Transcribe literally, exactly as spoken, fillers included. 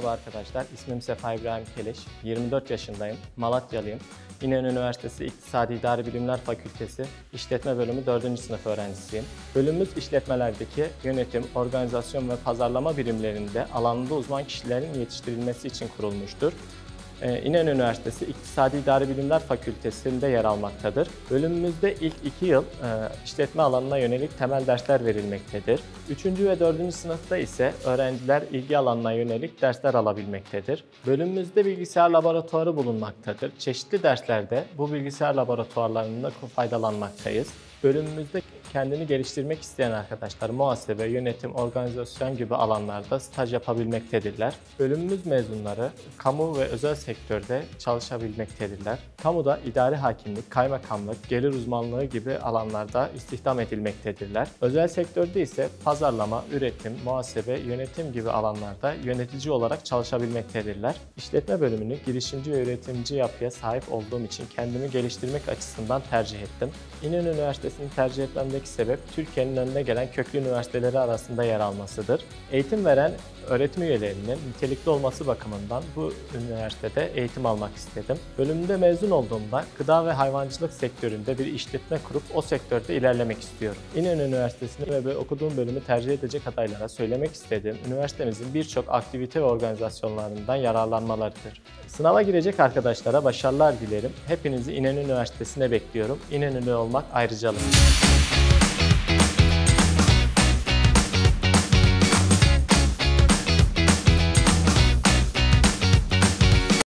Merhaba arkadaşlar, ismim Sefa İbrahim Keleş, yirmi dört yaşındayım, Malatyalıyım. İnönü Üniversitesi İktisadi İdari Bilimler Fakültesi İşletme Bölümü dördüncü sınıf öğrencisiyim. Bölümümüz işletmelerdeki yönetim, organizasyon ve pazarlama birimlerinde alanında uzman kişilerin yetiştirilmesi için kurulmuştur. İnönü Üniversitesi İktisadi İdari Bilimler Fakültesi'nde yer almaktadır. Bölümümüzde ilk iki yıl işletme alanına yönelik temel dersler verilmektedir. Üçüncü ve dördüncü sınıfta ise öğrenciler ilgi alanına yönelik dersler alabilmektedir. Bölümümüzde bilgisayar laboratuvarı bulunmaktadır. Çeşitli derslerde bu bilgisayar laboratuvarlarında faydalanmaktayız. Bölümümüzde kendini geliştirmek isteyen arkadaşlar muhasebe, yönetim, organizasyon gibi alanlarda staj yapabilmektedirler. Bölümümüz mezunları kamu ve özel sektörde çalışabilmektedirler. Kamuda idari hakimlik, kaymakamlık, gelir uzmanlığı gibi alanlarda istihdam edilmektedirler. Özel sektörde ise pazarlama, üretim, muhasebe, yönetim gibi alanlarda yönetici olarak çalışabilmektedirler. İşletme bölümünü girişimci ve üretimci yapıya sahip olduğum için kendimi geliştirmek açısından tercih ettim. İnönü Üniversitesi'ni tercih etmemdeki sebep Türkiye'nin önüne gelen köklü üniversiteleri arasında yer almasıdır. Eğitim veren öğretim üyelerinin nitelikli olması bakımından bu üniversitede eğitim almak istedim. Bölümünde mezun olduğumda gıda ve hayvancılık sektöründe bir işletme kurup o sektörde ilerlemek istiyorum. İnönü Üniversitesi'ni ve okuduğum bölümü tercih edecek adaylara söylemek istediğim üniversitemizin birçok aktivite ve organizasyonlarından yararlanmalarıdır. Sınava girecek arkadaşlara başarılar dilerim. Hepinizi İnönü Üniversitesi'ne bekliyorum. İnönü'lü olmak ayrıcalık.